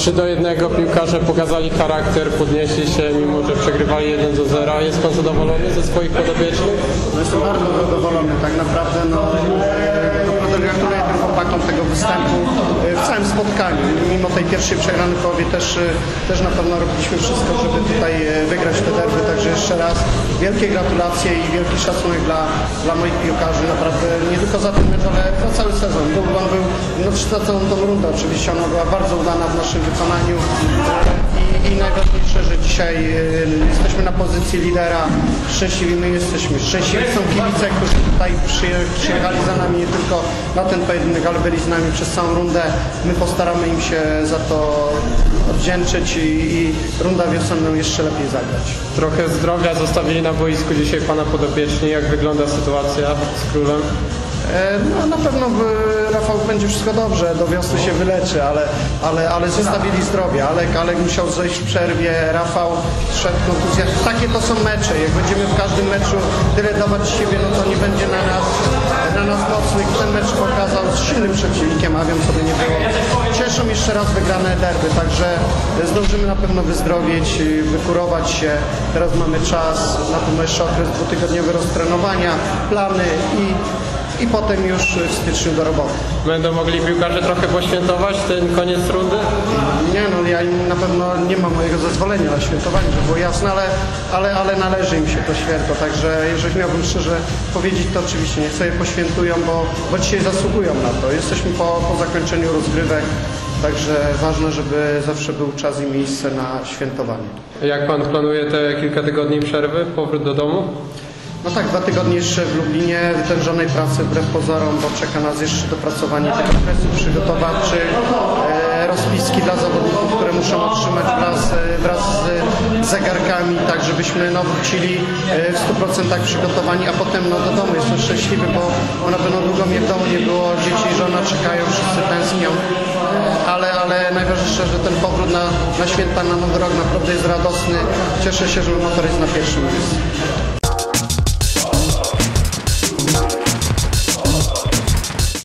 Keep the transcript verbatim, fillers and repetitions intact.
trzy do jednego piłkarze pokazali charakter, podnieśli się, mimo że przegrywali jeden do zera. Jest pan zadowolony ze swoich podopiecznych? No jestem bardzo zadowolony, tak naprawdę no, naprawdę gratuluję tym chłopakom tego występu w całym spotkaniu. Mimo tej pierwszej przegranej połowie też, też na pewno robiliśmy wszystko, żeby tutaj wygrać te derby, także jeszcze raz wielkie gratulacje i wielki szacunek dla, dla moich piłkarzy, naprawdę nie tylko za ten mecz, ale za cały sezon. Był, on był, no za całą tą rundę oczywiście, ona była bardzo udana w naszym wykonaniu i, i najważniejsze, że dzisiaj jesteśmy na pozycji lidera, szczęśliwi my jesteśmy, szczęśliwi są kibice, którzy tutaj przyjechali za nami nie tylko na ten pojedynek, ale byli z nami przez całą rundę. My postaramy im się za to odwdzięczyć i, i runda wiosenną jeszcze lepiej zagrać. Trochę zdrowia zostawili na boisku dzisiaj pana podopieczni. Jak wygląda sytuacja z Królem? No, na pewno Rafał będzie wszystko dobrze, do wiosny się wyleczy, ale, ale, ale zostawili zdrowie. Alek, Alek musiał zejść w przerwie, Rafał szedł kontuzja. Takie to są mecze. Jak będziemy w każdym meczu tyle dawać siebie, no to nie będzie na nas, na nas mocnych. Ten mecz pokazał z silnym przeciwnikiem, a wiem co by nie było. Cieszą jeszcze raz wygrane derby, także zdążymy na pewno wyzdrowieć, wykurować się. Teraz mamy czas, na pewno jeszcze okres dwutygodniowy roztrenowania, plany i i potem już w styczniu do roboty. Będą mogli piłkarze trochę poświętować ten koniec rundy? Nie no, ja na pewno nie mam mojego zezwolenia na świętowanie, żeby było jasne, ale, ale, ale należy im się to święto, także jeżeli miałbym szczerze powiedzieć, to oczywiście niech sobie poświętują, bo, bo dzisiaj zasługują na to. Jesteśmy po, po zakończeniu rozgrywek, także ważne, żeby zawsze był czas i miejsce na świętowanie. Jak pan planuje te kilka tygodni przerwy, powrót do domu? No tak, dwa tygodnie jeszcze w Lublinie wytężonej pracy wbrew pozorom, bo czeka nas jeszcze dopracowanie tych okresów przygotowawczych, e, rozpiski dla zawodników, które muszą otrzymać wraz, wraz z zegarkami, tak żebyśmy no, wrócili w stu procentach przygotowani, a potem no, do domu. Jestem szczęśliwy, bo na pewno długo mnie w domu nie było, dzieci i żona czekają, wszyscy tęsknią, ale, ale najważniejsze, że ten powrót na, na święta, na Nowy Rok naprawdę jest radosny. Cieszę się, że motor jest na pierwszym miejscu.